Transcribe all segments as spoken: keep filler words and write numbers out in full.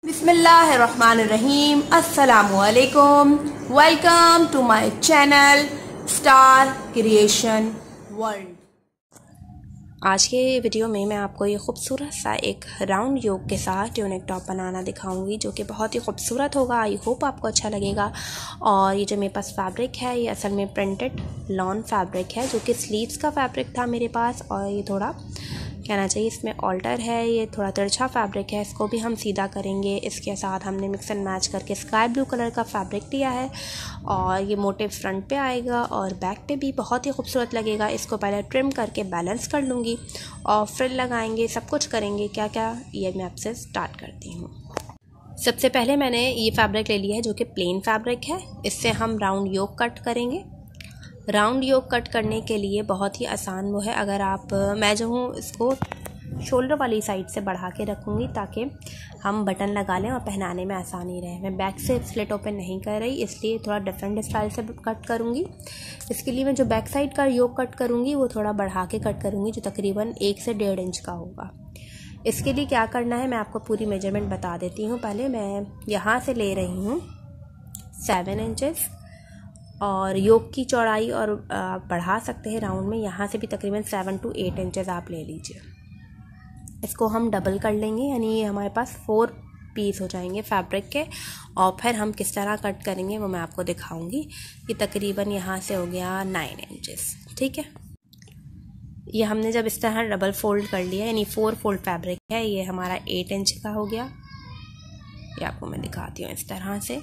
बिस्मिल्लाहिर्रहमानिर्रहीम। अस्सलामुअलैकुम। Welcome to my channel star creation world. आज के वीडियो में मैं आपको ये खूबसूरत सा एक राउंड योक के साथ ट्यूनिक टॉप बनाना दिखाऊंगी, जो कि बहुत ही खूबसूरत होगा। आई होप आपको अच्छा लगेगा। और ये जो मेरे पास फैब्रिक है, ये असल में प्रिंटेड लॉन फैब्रिक है, जो कि स्लीव्स का फैब्रिक था मेरे पास। और ये थोड़ा कहना चाहिए इसमें ऑल्टर है, ये थोड़ा तिरछा फैब्रिक है, इसको भी हम सीधा करेंगे। इसके साथ हमने मिक्स एंड मैच करके स्काई ब्लू कलर का फैब्रिक लिया है, और ये मोटिव फ्रंट पे आएगा और बैक पे भी बहुत ही खूबसूरत लगेगा। इसको पहले ट्रिम करके बैलेंस कर लूँगी और फ्रिल लगाएंगे, सब कुछ करेंगे। क्या क्या ये मैं आपसे स्टार्ट करती हूँ। सबसे पहले मैंने ये फैब्रिक ले लिया है, जो कि प्लेन फैब्रिक है। इससे हम राउंड योक कट करेंगे। राउंड योक कट करने के लिए बहुत ही आसान वो है। अगर आप मैं जो हूँ इसको शोल्डर वाली साइड से बढ़ा के रखूँगी, ताकि हम बटन लगा लें और पहनाने में आसानी रहे। मैं बैक से स्लिट ओपन नहीं कर रही, इसलिए थोड़ा डिफरेंट स्टाइल से कट करूँगी। इसके लिए मैं जो बैक साइड का योक कट करूँगी वो थोड़ा बढ़ा के कट करूँगी, जो तकरीबन एक से डेढ़ इंच का होगा। इसके लिए क्या करना है मैं आपको पूरी मेजरमेंट बता देती हूँ। पहले मैं यहाँ से ले रही हूँ सेवन इंचेस, और योक की चौड़ाई और बढ़ा सकते हैं राउंड में, यहाँ से भी तकरीबन सेवन टू एट इंचेस आप ले लीजिए। इसको हम डबल कर लेंगे, यानी ये हमारे पास फोर पीस हो जाएंगे फैब्रिक के। और फिर हम किस तरह कट करेंगे वो मैं आपको दिखाऊंगी। ये तकरीबन यहाँ से हो गया नाइन इंचेस, ठीक है। ये हमने जब इस तरह डबल फोल्ड कर लिया, यानी फोर फोल्ड फैब्रिक है, ये हमारा एट इंच का हो गया। ये आपको मैं दिखाती हूँ इस तरह से।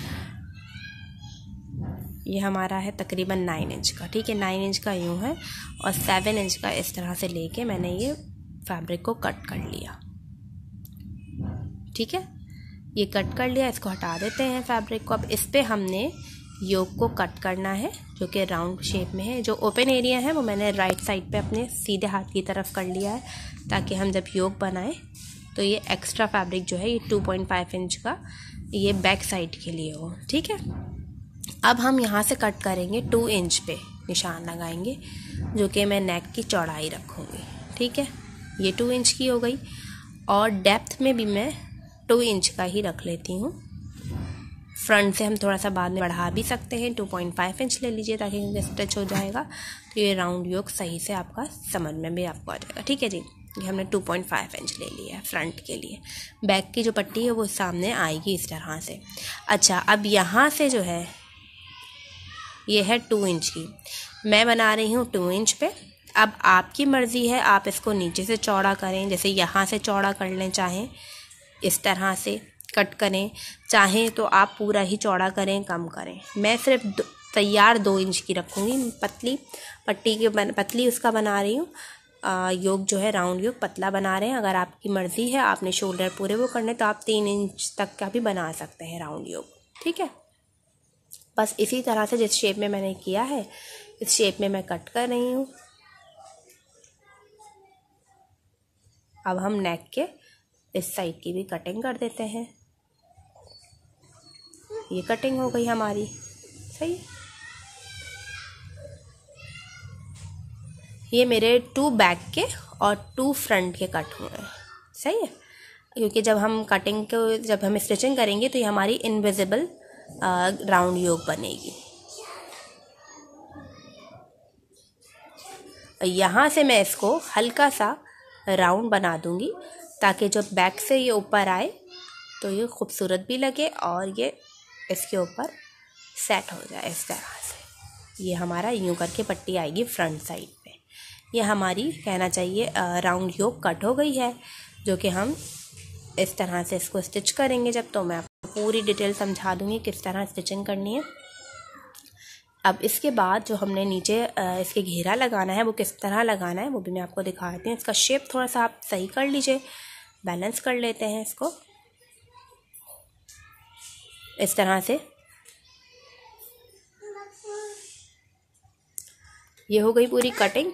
ये हमारा है तकरीबन नाइन इंच का, ठीक है। नाइन इंच का यूँ है, और सेवन इंच का इस तरह से लेके मैंने ये फैब्रिक को कट कर लिया, ठीक है। ये कट कर लिया, इसको हटा देते हैं फैब्रिक को। अब इस पे हमने योक को कट करना है, जो कि राउंड शेप में है। जो ओपन एरिया है वो मैंने राइट साइड पे अपने सीधे हाथ की तरफ कर लिया है, ताकि हम जब योक बनाएं तो ये एक्स्ट्रा फैब्रिक जो है ये टू पॉइंट फाइव इंच का ये बैक साइड के लिए हो, ठीक है। अब हम यहाँ से कट करेंगे टू इंच पे निशान लगाएंगे, जो कि मैं नेक की चौड़ाई रखूँगी, ठीक है। ये टू इंच की हो गई, और डेप्थ में भी मैं टू इंच का ही रख लेती हूँ। फ्रंट से हम थोड़ा सा बाद में बढ़ा भी सकते हैं, टू पॉइंट फाइव इंच ले लीजिए, ताकि स्ट्रेच हो जाएगा। तो ये राउंड योक सही से आपका समझ में भी आपको आ जाएगा, ठीक है जी। ये हमने टू पॉइंट फाइव इंच ले लिया है फ्रंट के लिए। बैक की जो पट्टी है वो सामने आएगी इस तरह से। अच्छा, अब यहाँ से जो है ये है टू इंच की, मैं बना रही हूँ टू इंच पे। अब आपकी मर्ज़ी है, आप इसको नीचे से चौड़ा करें, जैसे यहाँ से चौड़ा कर लें, चाहें इस तरह से कट करें, चाहें तो आप पूरा ही चौड़ा करें, कम करें। मैं सिर्फ तैयार दो इंच की रखूँगी। पतली पट्टी के बन पतली उसका बना रही हूँ। योक जो है राउंड योक पतला बना रहे हैं। अगर आपकी मर्ज़ी है, आपने शोल्डर पूरे वो करने, तो आप तीन इंच तक का भी बना सकते हैं राउंड योक, ठीक है। बस इसी तरह से जिस शेप में मैंने किया है, इस शेप में मैं कट कर रही हूँ। अब हम नेक के इस साइड की भी कटिंग कर देते हैं। ये कटिंग हो गई हमारी, सही। ये मेरे टू बैक के और टू फ्रंट के कट हुए हैं, सही है। क्योंकि जब हम कटिंग को जब हम स्टिचिंग करेंगे तो ये हमारी इनविजिबल राउंड योक बनेगी। यहाँ से मैं इसको हल्का सा राउंड बना दूंगी, ताकि जब बैक से ये ऊपर आए तो ये खूबसूरत भी लगे और ये इसके ऊपर सेट हो जाए इस तरह से। ये हमारा यूँ करके पट्टी आएगी फ्रंट साइड पे। ये हमारी कहना चाहिए राउंड योक कट हो गई है, जो कि हम इस तरह से इसको स्टिच करेंगे जब, तो मैं आपको पूरी डिटेल समझा दूँगी किस तरह स्टिचिंग करनी है। अब इसके बाद जो हमने नीचे इसके घेरा लगाना है वो किस तरह लगाना है वो भी मैं आपको दिखाती हूँ। इसका शेप थोड़ा सा आप सही कर लीजिए, बैलेंस कर लेते हैं इसको इस तरह से। ये हो गई पूरी कटिंग।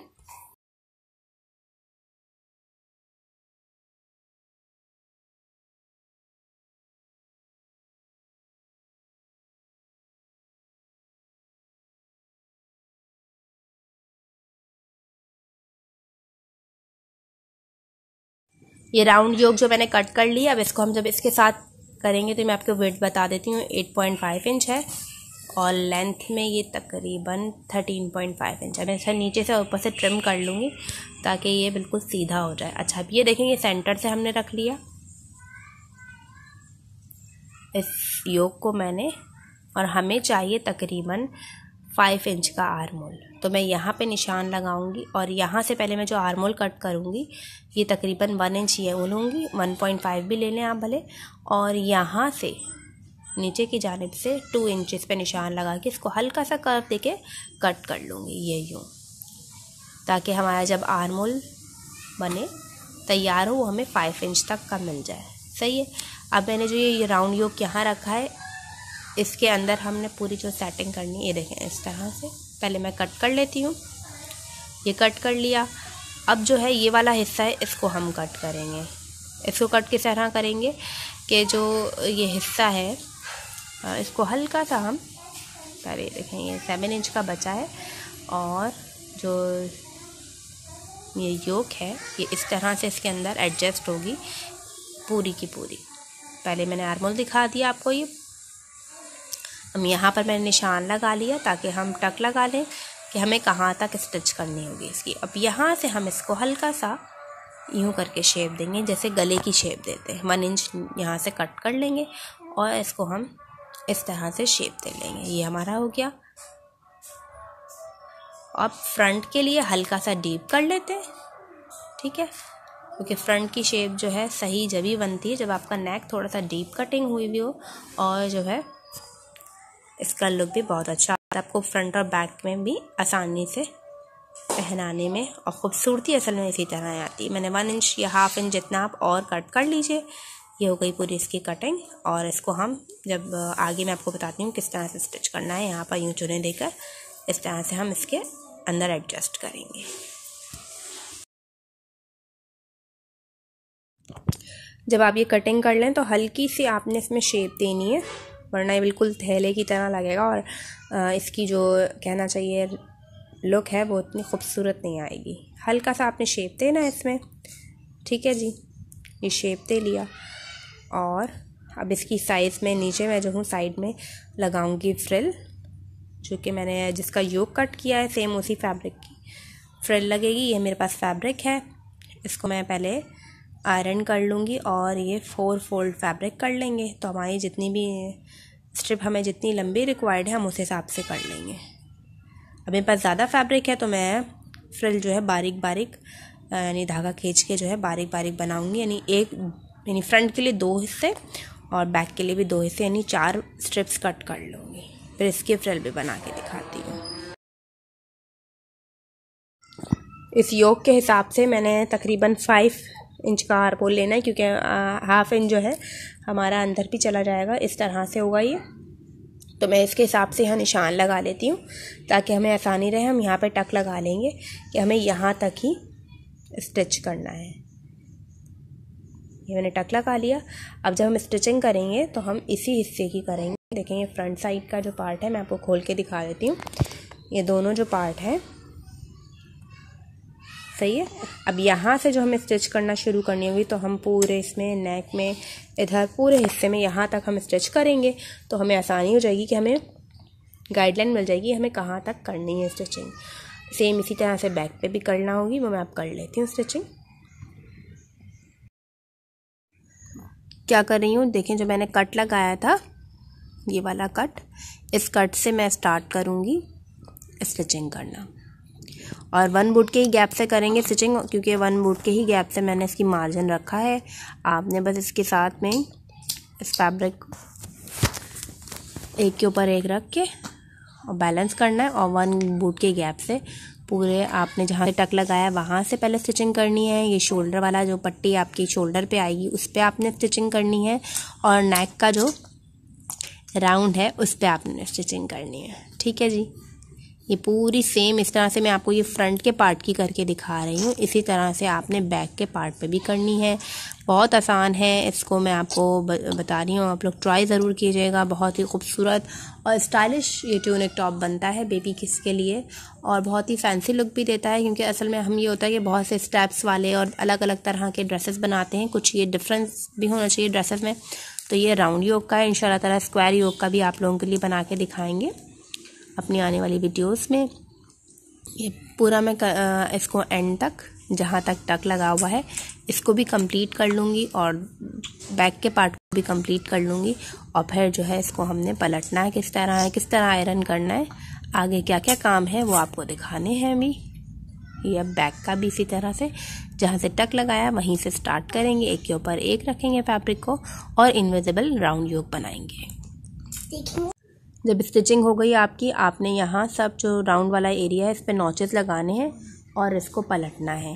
ये राउंड योक जो मैंने कट कर लिया, अब इसको हम जब इसके साथ करेंगे तो मैं आपको वेट बता देती हूँ। एट पॉइंट फाइव इंच है और लेंथ में ये तकरीबन थर्टीन पॉइंट फाइव इंच है। मैं इसे नीचे से ऊपर से ट्रिम कर लूँगी ताकि ये बिल्कुल सीधा हो जाए। अच्छा, अब ये देखेंगे सेंटर से हमने रख लिया इस योक को मैंने, और हमें चाहिए तकरीबन फाइव इंच का आर्म होल। तो मैं यहाँ पे निशान लगाऊंगी और यहाँ से पहले मैं जो आर्म होल कट करूँगी ये तकरीबन वन इंच ये लूँगी, वन पॉइंट फाइव भी ले लें आप भले, और यहाँ से नीचे की जानिब से टू इंचेस पे निशान लगा के इसको हल्का सा कर्व देके कट कर लूँगी ये यूँ, ताकि हमारा जब आर्म होल बने तैयार हो वो हमें फाइव इंच तक का मिल जाए। सही है। अब मैंने जो ये राउंड योक यहाँ रखा है इसके अंदर हमने पूरी जो सेटिंग करनी है, ये देखें इस तरह से पहले मैं कट कर लेती हूँ। ये कट कर लिया। अब जो है ये वाला हिस्सा है इसको हम कट करेंगे। इसको कट किस तरह करेंगे कि जो ये हिस्सा है इसको हल्का सा हम पहले देखें, ये सेवन इंच का बचा है और जो ये योक है ये इस तरह से इसके अंदर एडजस्ट होगी पूरी की पूरी। पहले मैंने आर्म होल दिखा दिया आपको। ये हम यहाँ पर मैंने निशान लगा लिया ताकि हम टक लगा लें कि हमें कहाँ तक स्टिच करनी होगी इसकी। अब यहाँ से हम इसको हल्का सा यूँ करके शेप देंगे जैसे गले की शेप देते हैं। वन इंच यहाँ से कट कर लेंगे और इसको हम इस तरह से शेप दे लेंगे। ये हमारा हो गया। अब फ्रंट के लिए हल्का सा डीप कर लेते हैं, ठीक है, क्योंकि फ्रंट की शेप जो है सही जब ही बनती है जब आपका नेक थोड़ा सा डीप कटिंग हुई भी हो और जो है इसका लुक भी बहुत अच्छा आता है। आपको फ्रंट और बैक में भी आसानी से पहनाने में और ख़ूबसूरती असल में इसी तरह आती है। मैंने वन इंच या हाफ इंच जितना आप और कट कर लीजिए। ये हो गई पूरी इसकी कटिंग और इसको हम जब आगे मैं आपको बताती हूँ किस तरह से स्टिच करना है। यहाँ पर यूँ चुने देकर इस तरह से हम इसके अंदर एडजस्ट करेंगे। जब आप ये कटिंग कर लें तो हल्की सी आपने इसमें शेप देनी है, वरना ये बिल्कुल थैले की तरह लगेगा और इसकी जो कहना चाहिए लुक है वो इतनी खूबसूरत नहीं आएगी। हल्का सा आपने शेप देना है इसमें, ठीक है जी। ये शेप दे लिया और अब इसकी साइज़ में नीचे मैं जो हूँ साइड में लगाऊंगी फ्रिल, जो कि मैंने जिसका योक कट किया है सेम उसी फैब्रिक की फ्रिल लगेगी। ये मेरे पास फैब्रिक है, इसको मैं पहले आयरन कर लूँगी और ये फोर फोल्ड फैब्रिक कर लेंगे। तो हमारी जितनी भी स्ट्रिप हमें जितनी लंबी रिक्वायर्ड है हम उस हिसाब से कर लेंगे। अब मेरे पास ज़्यादा फैब्रिक है तो मैं फ्रिल जो है बारीक बारीक यानी धागा खींच के जो है बारीक बारीक बनाऊँगी, यानी एक यानी फ्रंट के लिए दो हिस्से और बैक के लिए भी दो हिस्से, यानी चार स्ट्रिप्स कट कर लूँगी। फिर इसकी फ्रिल भी बना के दिखाती हूँ। इस योक के हिसाब से मैंने तकरीबन फाइव इंच का आर्म होल लेना है, क्योंकि हाफ इंच जो है हमारा अंदर भी चला जाएगा। इस तरह से होगा ये। तो मैं इसके हिसाब से यहाँ निशान लगा लेती हूँ ताकि हमें आसानी रहे। हम यहाँ पे टक लगा लेंगे कि हमें यहाँ तक ही स्टिच करना है। ये मैंने टक लगा लिया। अब जब हम स्टिचिंग करेंगे तो हम इसी हिस्से की करेंगे। देखेंगे फ्रंट साइड का जो पार्ट है मैं आपको खोल के दिखा देती हूँ। ये दोनों जो पार्ट है सही है। अब यहाँ से जो हमें स्टिच करना शुरू करनी होगी तो हम पूरे इसमें नेक में इधर पूरे हिस्से में यहाँ तक हम स्टिच करेंगे तो हमें आसानी हो जाएगी कि हमें गाइडलाइन मिल जाएगी हमें कहाँ तक करनी है स्टिचिंग। सेम इसी तरह से बैक पे भी करना होगी, वो मैं आप कर लेती हूँ स्टिचिंग। क्या कर रही हूँ देखें, जो मैंने कट लगाया था ये वाला कट, इस कट से मैं स्टार्ट करूँगी स्टिचिंग करना और वन बूट के ही गैप से करेंगे स्टिचिंग, क्योंकि वन बूट के ही गैप से मैंने इसकी मार्जिन रखा है। आपने बस इसके साथ में इस फैब्रिक एक के ऊपर एक रख के और बैलेंस करना है और वन बूट के गैप से पूरे आपने जहाँ से टक लगाया वहाँ से पहले स्टिचिंग करनी है। ये शोल्डर वाला जो पट्टी आपकी शोल्डर पे आएगी उस पर आपने स्टिचिंग करनी है और नेक का जो राउंड है उस पर आपने स्टिचिंग करनी है, ठीक है जी। ये पूरी सेम इस तरह से मैं आपको ये फ्रंट के पार्ट की करके दिखा रही हूँ, इसी तरह से आपने बैक के पार्ट पे भी करनी है। बहुत आसान है, इसको मैं आपको बता रही हूँ, आप लोग ट्राई ज़रूर कीजिएगा। बहुत ही खूबसूरत और स्टाइलिश ये ट्यूनिक टॉप बनता है बेबी किड्स के लिए और बहुत ही फैंसी लुक भी देता है, क्योंकि असल में हम ये होता है कि बहुत से स्टेप्स वाले और अलग अलग तरह के ड्रेसेस बनाते हैं। कुछ ये डिफरेंस भी होना चाहिए ड्रेसेस में, तो ये राउंड योक का है। इंशाल्लाह ताला स्क्वायर योक का भी आप लोगों के लिए बना के दिखाएंगे अपनी आने वाली वीडियोस में। ये पूरा मैं इसको एंड तक, जहाँ तक टक लगा हुआ है, इसको भी कंप्लीट कर लूँगी और बैक के पार्ट को भी कंप्लीट कर लूँगी। और फिर जो है इसको हमने पलटना है, किस तरह है, किस तरह आयरन करना है, आगे क्या क्या काम है वो आपको दिखाने हैं अभी। ये बैक का भी इसी तरह से जहाँ से टक लगाया वहीं से स्टार्ट करेंगे, एक के ऊपर एक रखेंगे फैब्रिक को और इनविजिबल राउंड योक बनाएंगे। जब स्टिचिंग हो गई आपकी, आपने यहाँ सब जो राउंड वाला एरिया है इस पर नॉचेस लगाने हैं और इसको पलटना है।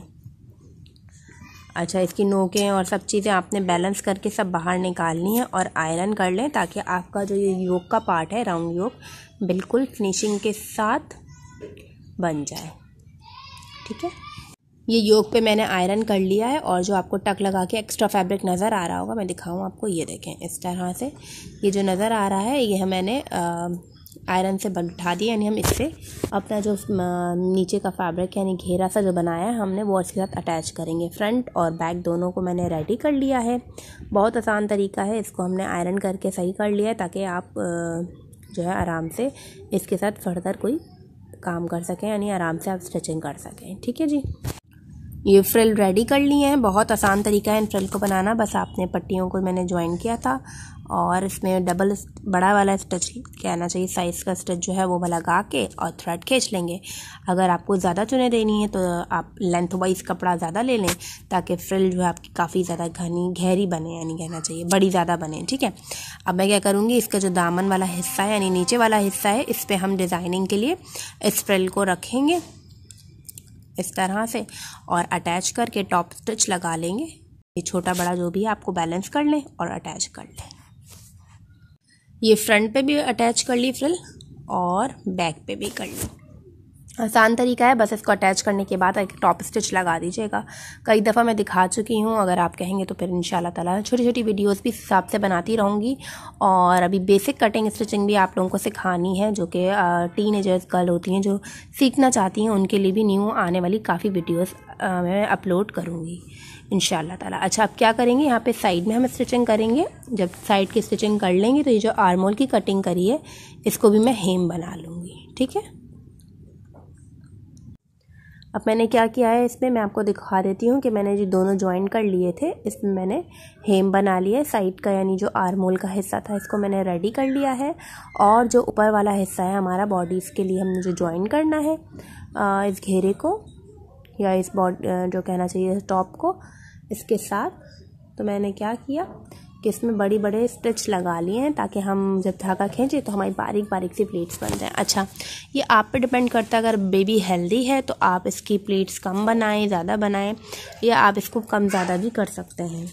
अच्छा, इसकी नोकें और सब चीज़ें आपने बैलेंस करके सब बाहर निकालनी है और आयरन कर लें, ताकि आपका जो ये योक का पार्ट है, राउंड योक, बिल्कुल फिनिशिंग के साथ बन जाए। ठीक है, ये योक पे मैंने आयरन कर लिया है और जो आपको टक लगा के एक्स्ट्रा फैब्रिक नज़र आ रहा होगा, मैं दिखाऊँ आपको, ये देखें इस तरह से ये जो नज़र आ रहा है ये मैंने आयरन से बैठा दिया, यानी हम इससे अपना जो नीचे का फैब्रिक यानी घेरा सा जो बनाया है हमने वो इसके साथ अटैच करेंगे। फ्रंट और बैक दोनों को मैंने रेडी कर लिया है। बहुत आसान तरीका है, इसको हमने आयरन करके सही कर लिया है ताकि आप जो है आराम से इसके साथ फर्दर कोई काम कर सकें, यानी आराम से आप स्टिचिंग कर सकें। ठीक है जी, ये फ्रिल रेडी कर लिए हैं। बहुत आसान तरीका है इन फ्रिल को बनाना, बस आपने पट्टियों को मैंने ज्वाइन किया था और इसमें डबल बड़ा वाला स्टिच कहना चाहिए, साइज़ का स्टिच जो है वो लगा के और थ्रेड खींच लेंगे। अगर आपको ज़्यादा चुने देनी है तो आप लेंथ वाइज कपड़ा ज़्यादा ले लें, ताकि फ्रिल जो है आपकी काफ़ी ज़्यादा घनी गहरी बने, यानी कहना चाहिए बड़ी ज़्यादा बने। ठीक है, अब मैं क्या करूँगी, इसका जो दामन वाला हिस्सा है यानी नीचे वाला हिस्सा है, इस पर हम डिज़ाइनिंग के लिए इस फ्रिल को रखेंगे इस तरह से और अटैच करके टॉप स्टिच लगा लेंगे। ये छोटा बड़ा जो भी है आपको बैलेंस कर लें और अटैच कर लें। ये फ्रंट पे भी अटैच कर ली फ्रिल और बैक पे भी कर ली। आसान तरीका है, बस इसको अटैच करने के बाद एक टॉप स्टिच लगा दीजिएगा। कई दफ़ा मैं दिखा चुकी हूँ, अगर आप कहेंगे तो फिर इंशाल्लाह ताला छोटी छोटी वीडियोस भी इस हिसाब से बनाती रहूँगी। और अभी बेसिक कटिंग स्टिचिंग भी आप लोगों को सिखानी है, जो कि टीनेजर्स गर्ल होती हैं जो सीखना चाहती हैं, उनके लिए भी न्यू आने वाली काफ़ी वीडियोस मैं अपलोड करूँगी इंशाल्लाह ताला। अच्छा, अब क्या करेंगे, यहाँ पे साइड में हम स्टिचिंग करेंगे। जब साइड की स्टिचिंग कर लेंगे तो ये जो आर्मोल की कटिंग करी है इसको भी मैं हेम बना लूँगी। ठीक है, अब मैंने क्या किया है इसमें मैं आपको दिखा देती हूँ कि मैंने जो दोनों ज्वाइन कर लिए थे इसमें मैंने हेम बना लिया है। साइड का यानी जो आर्मोल का हिस्सा था इसको मैंने रेडी कर लिया है और जो ऊपर वाला हिस्सा है हमारा बॉडी, इसके लिए हमने जो ज्वाइन करना है आ, इस घेरे को या इस बॉडी जो कहना चाहिए टॉप को, इसके साथ तो मैंने क्या किया कि इसमें बड़ी बड़े स्टिच लगा लिए हैं ताकि हम जब धागा खींचे तो हमारी बारीक बारीक सी प्लेट्स बन जाएं। अच्छा, ये आप पे डिपेंड करता है, अगर बेबी हेल्दी है तो आप इसकी प्लेट्स कम बनाएं, ज़्यादा बनाएं, या आप इसको कम ज़्यादा भी कर सकते हैं।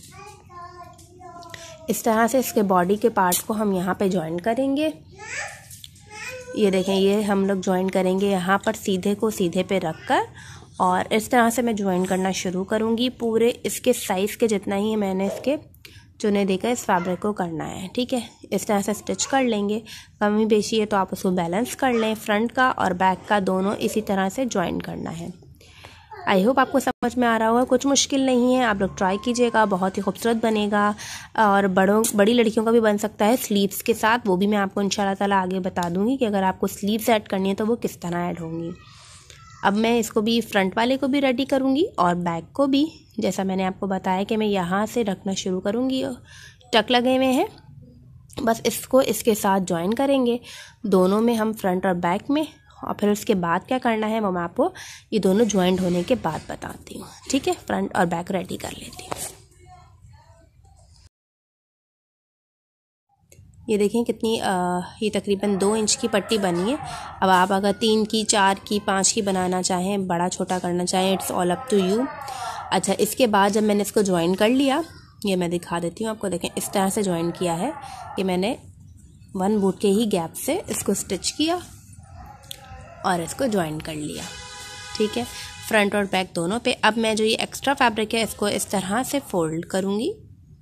इस तरह से इसके बॉडी के पार्ट को हम यहाँ पे ज्वाइन करेंगे। ये देखें, ये हम लोग ज्वाइन करेंगे यहाँ पर सीधे को सीधे पे रख कर, और इस तरह से मैं ज्वाइन करना शुरू करूँगी। पूरे इसके साइज़ के जितना ही मैंने इसके चुने देकर इस फैब्रिक को करना है। ठीक है, इस तरह से स्टिच कर लेंगे। कमी बेशी है तो आप उसको बैलेंस कर लें। फ्रंट का और बैक का दोनों इसी तरह से ज्वाइन करना है। आई होप आपको समझ में आ रहा होगा, कुछ मुश्किल नहीं है, आप लोग ट्राई कीजिएगा, बहुत ही खूबसूरत बनेगा और बड़ों बड़ी लड़कियों का भी बन सकता है स्लीव्स के साथ। वो भी मैं आपको इंशाल्लाह ताला आगे बता दूंगी कि अगर आपको स्लीव्स ऐड करनी है तो वो किस तरह ऐड होंगी। अब मैं इसको भी फ्रंट वाले को भी रेडी करूँगी और बैक को भी, जैसा मैंने आपको बताया कि मैं यहाँ से रखना शुरू करूँगी। टक लगे हुए हैं, बस इसको इसके साथ ज्वाइन करेंगे दोनों में हम, फ्रंट और बैक में। और फिर उसके बाद क्या करना है वो मैं आपको ये दोनों ज्वाइंट होने के बाद बताती हूँ। ठीक है, फ्रंट और बैक रेडी कर लेती हूँ। ये देखें कितनी आ, ये तकरीबन दो इंच की पट्टी बनी है। अब आप अगर तीन की, चार की, पाँच की बनाना चाहें, बड़ा छोटा करना चाहें, it's all up to you. अच्छा, इसके बाद जब मैंने इसको ज्वाइन कर लिया, ये मैं दिखा देती हूँ आपको। देखें इस तरह से ज्वाइन किया है कि मैंने वन बूट के ही गैप से इसको स्टिच किया और इसको ज्वाइन कर लिया। ठीक है, फ्रंट और बैक दोनों पे। अब मैं जो ये एक्स्ट्रा फैब्रिक है इसको इस तरह से फोल्ड करूँगी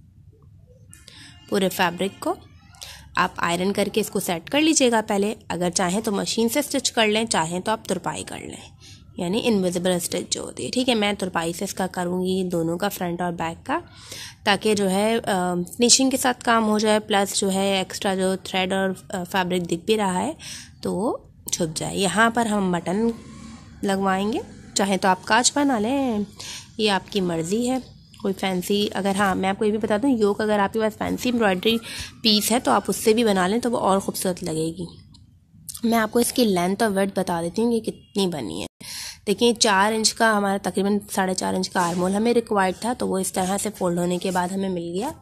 पूरे फैब्रिक को। आप आयरन करके इसको सेट कर लीजिएगा पहले, अगर चाहें तो मशीन से स्टिच कर लें, चाहें तो आप तुरपाई कर लें। यानी इनविजिबल स्टिच जो होती है। ठीक है, मैं तुरपाई से इसका करूँगी दोनों का, फ्रंट और बैक का, ताकि जो है फिनिशिंग के साथ काम हो जाए, प्लस जो है एक्स्ट्रा जो थ्रेड और फैब्रिक दिख भी रहा है तो वो छुप जाए। यहाँ पर हम बटन लगवाएंगे, चाहे तो आप कांच बना लें, ये आपकी मर्ज़ी है। कोई फैंसी, अगर हाँ मैं आपको ये भी बता दूँ, योक अगर आपके पास फैंसी एम्ब्रॉयडरी पीस है तो आप उससे भी बना लें तो वो और ख़ूबसूरत लगेगी। मैं आपको इसकी लेंथ और विड्थ बता देती हूँ कि कितनी बनी है। देखिए चार इंच का हमारा तकरीबन साढ़े चार इंच का आर्मोल हमें रिक्वायर्ड था, तो वो इस तरह से फोल्ड होने के बाद हमें मिल गया।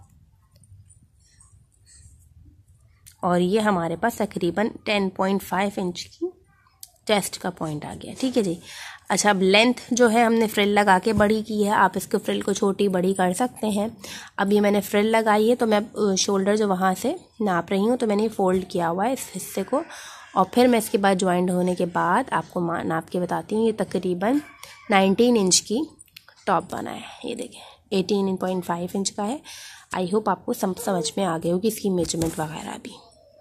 और ये हमारे पास तकरीबन टेन पॉइंट फाइव इंच की चेस्ट का पॉइंट आ गया। ठीक है जी। अच्छा, अब लेंथ जो है हमने फ्रिल लगा के बड़ी की है, आप इसको फ्रिल को छोटी बड़ी कर सकते हैं। अब ये मैंने फ्रिल लगाई है तो मैं शोल्डर जो वहाँ से नाप रही हूँ, तो मैंने फोल्ड किया हुआ है इस हिस्से को, और फिर मैं इसके बाद ज्वाइंट होने के बाद आपको नाप के बताती हूँ। ये तकरीबन नाइनटीन इंच की टॉप बना है। ये देखें एटीन पॉइंट फाइव इंच का है। आई होप आपको सम, समझ में आ गई होगी इसकी मेजरमेंट वगैरह भी।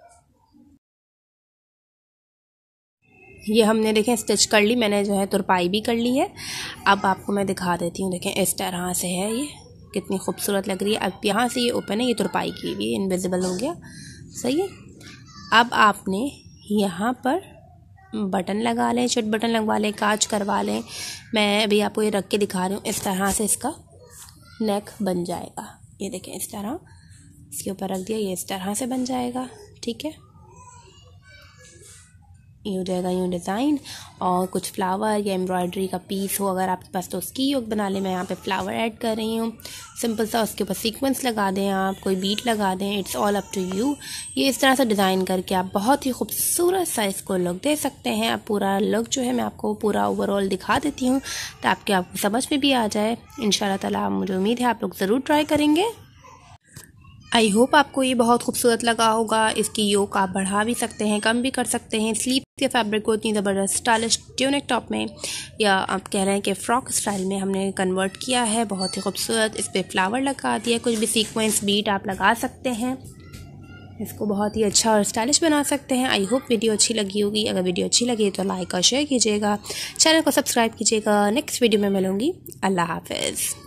ये हमने देखें स्टिच कर ली, मैंने जो है तुरपाई भी कर ली है। अब आपको मैं दिखा देती हूँ। देखें इस तरह से है, ये कितनी खूबसूरत लग रही है। अब यहाँ से ये ओपन है, ये तुरपाई की हुई, इनविजिबल हो गया। सही है। अब आपने यहाँ पर बटन लगा लें, चट बटन लगवा लें, कांच करवा लें। मैं अभी आपको ये रख के दिखा रही हूँ। इस तरह से इसका नेक बन जाएगा। ये देखें इस तरह, इसके ऊपर रख दिया, ये इस तरह से बन जाएगा। ठीक है, ये हो जाएगा यूँ डिज़ाइन। और कुछ फ्लावर या एम्ब्रॉयडरी का पीस हो अगर आपके पास तो उसकी योग बना लें। मैं यहाँ पे फ्लावर ऐड कर रही हूँ सिंपल सा, उसके ऊपर सीक्वेंस लगा दें, आप कोई बीट लगा दें, it's all up to you. ये इस तरह से डिज़ाइन करके आप बहुत ही खूबसूरत सा इसको लुक दे सकते हैं। अब पूरा लुक जो है मैं आपको पूरा ओवरऑल दिखा देती हूँ ताकि आपको समझ में भी आ जाए। इंशाल्लाह ताला मुझे उम्मीद है आप लोग ज़रूर ट्राई करेंगे। आई होप आपको ये बहुत खूबसूरत लगा होगा। इसकी योक आप बढ़ा भी सकते हैं, कम भी कर सकते हैं। स्लीव के फैब्रिक को इतनी ज़बरदस्त स्टाइलिश ट्यूनिक टॉप में, या आप कह रहे हैं कि फ़्रॉक स्टाइल में हमने कन्वर्ट किया है। बहुत ही खूबसूरत इस पर फ्लावर लगा दिया, कुछ भी सीक्वेंस बीट आप लगा सकते हैं, इसको बहुत ही अच्छा और स्टाइलिश बना सकते हैं। आई होप वीडियो अच्छी लगी होगी। अगर वीडियो अच्छी लगी तो लाइक और शेयर कीजिएगा, चैनल को सब्सक्राइब कीजिएगा। नेक्स्ट वीडियो में मिलूँगी। अल्लाह हाफ़िज़।